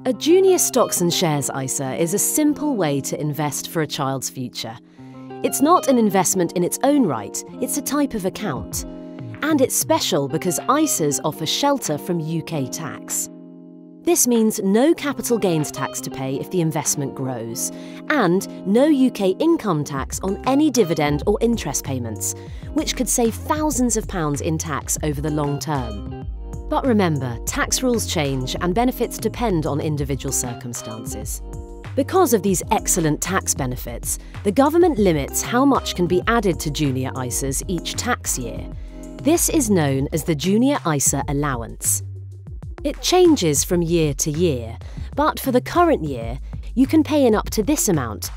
A junior stocks and shares ISA is a simple way to invest for a child's future. It's not an investment in its own right, it's a type of account. And it's special because ISAs offer shelter from UK tax. This means no capital gains tax to pay if the investment grows, and no UK income tax on any dividend or interest payments, which could save thousands of pounds in tax over the long term. But remember, tax rules change and benefits depend on individual circumstances. Because of these excellent tax benefits, the government limits how much can be added to junior ISAs each tax year. This is known as the Junior ISA Allowance. It changes from year to year, but for the current year, you can pay in up to this amount.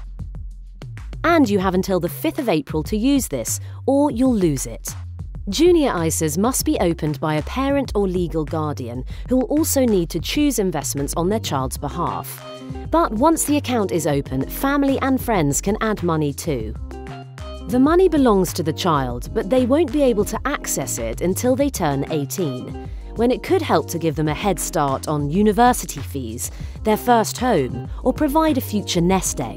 And you have until the 5th of April to use this, or you'll lose it. Junior ISAs must be opened by a parent or legal guardian who will also need to choose investments on their child's behalf. But once the account is open, family and friends can add money too. The money belongs to the child, but they won't be able to access it until they turn 18, when it could help to give them a head start on university fees, their first home, or provide a future nest egg.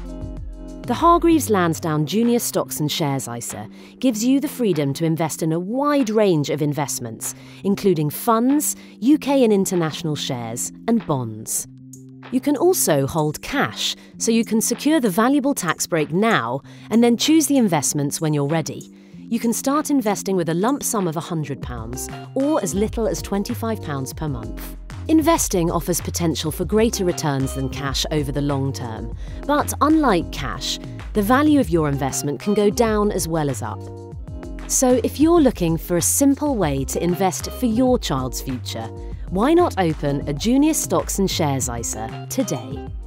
The Hargreaves Lansdown Junior Stocks and Shares ISA gives you the freedom to invest in a wide range of investments, including funds, UK and international shares, and bonds. You can also hold cash, so you can secure the valuable tax break now and then choose the investments when you're ready. You can start investing with a lump sum of £100 or as little as £25 per month. Investing offers potential for greater returns than cash over the long term, but unlike cash, the value of your investment can go down as well as up. So if you're looking for a simple way to invest for your child's future, why not open a Junior Stocks and Shares ISA today?